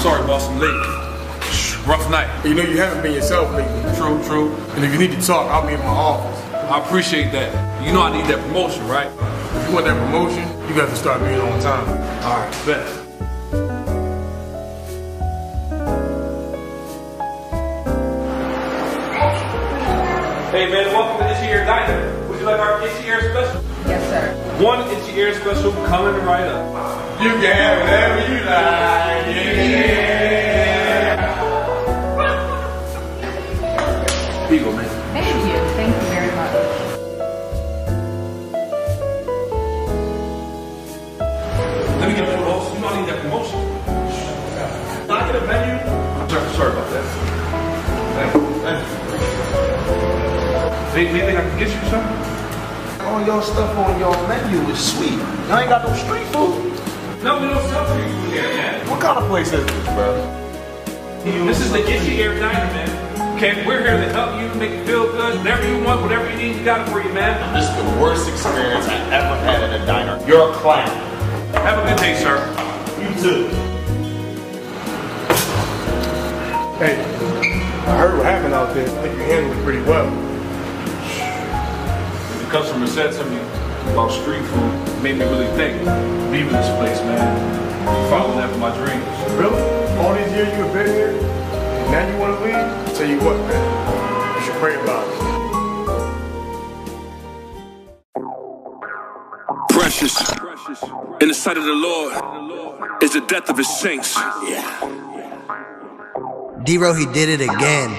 Sorry, boss, I'm late. Rough night. You know you haven't been yourself lately. True, true. And if you need to talk, I'll be in my office. I appreciate that. You know I need that promotion, right? If you want that promotion, you got to start being on time. All right, bet. Hey man, welcome to Itchy Ear Diner. Would you like our Itchy Ear special? Yes, sir. One Itchy Ear special coming right up. You can have whatever you like, yeah. Here you go, man. Thank you. Thank you very much. Let me get one of those. You know I need that promotion. Can I get a menu? Sorry about that. Thank you. Anything I can get you, sir? All your stuff on your menu is sweet. Y'all ain't got no street food. No, we don't sell street food here, man. What kind of place is this, bro? This is the Itchy Ear Diner, man. Okay, we're here to help you, make you feel good. Whatever you want, whatever you need, we got it for you, man. This is the worst experience I ever had at a diner. You're a clown. Have a good day, sir. You too. Hey, I heard what happened out there. I think you handled it pretty well. The customer said to me about street food, made me really think. Leaving this place, man. Following after my dreams. Really? All these years you've been here, and now you want to leave? I'll tell you what, man. You should pray about it. Precious in the sight of the Lord is the death of his saints. D-Ro, he did it again.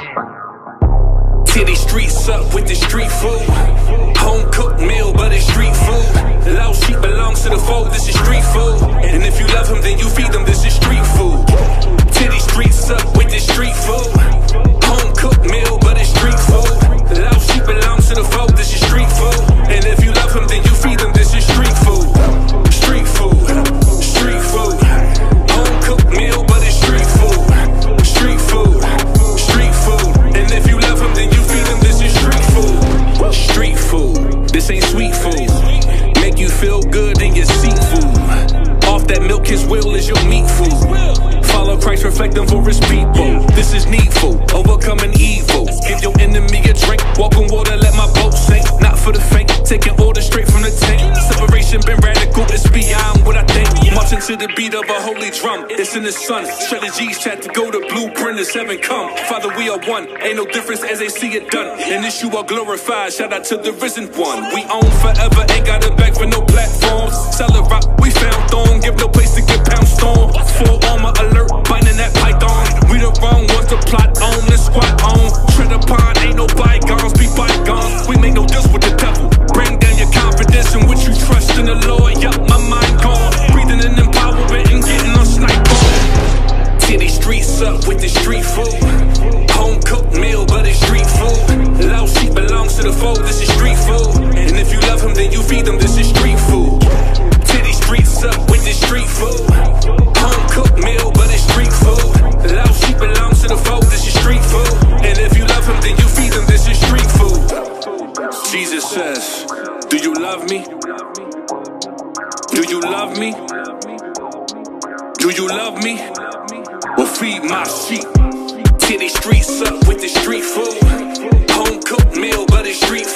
Tear these streets up with the street food. Home cooked meal, but it's street food. Loud sheep belongs to the fold, this is street food. And if you love him, then you feed him, this is street food. Tear these streets up with the street food. Home cooked meal, but it's street food. Loud sheep belongs to the fold, this is street food. And if you love him, then you feed him, this is street food. Street food, street food. Home cooked meal, but it's street food. Street food, street food. And if you love him, then you feed him, this is street food. Street food, this ain't sweet food. Make you feel good in your seat food. Off that milk, his will is your meat food. Follow Christ, reflect him for his people. This is needful, overcoming evil. Give your enemy a drink, walk on water, let my boat sink. Not for the faint, taking orders straight from the tank. Separation been radical, it's beyond what I think. Marching to the beat of a holy drum, it's in the sun. Strategies chat to go to blueprint as heaven come. Father, we are one, ain't no difference as they see it done. In this you are glorified, shout out to the risen one. We own forever, ain't got it back for no platforms. Sell it rock, we found thorn, give no place to get pounced on. Full armor alert, binding that python. We the wrong ones to plot on and squat on. Tread upon, ain't no bygones, be bygones. We make no deals with the devil. Bring down your confidence in which you trust in the Lord. Yup, my mind gone. Breathing in empowerment and getting on snipe on. Tear these streets up with the street food. Home cooked meal, but it's street food. Loud sheep belongs to the fold, this is street food. And if you love him, then you feed him, this is street food. Tear these streets up with the street food. Home cooked meal, but it's street food. Loud sheep belongs to the fold, this is street food. And if you love him, then you feed him, this is street food. Jesus says, do you love me? Do you love me? Do you love me? Well, feed my sheep. Tear these streets up with the street food. Home cooked meal, but it's street food.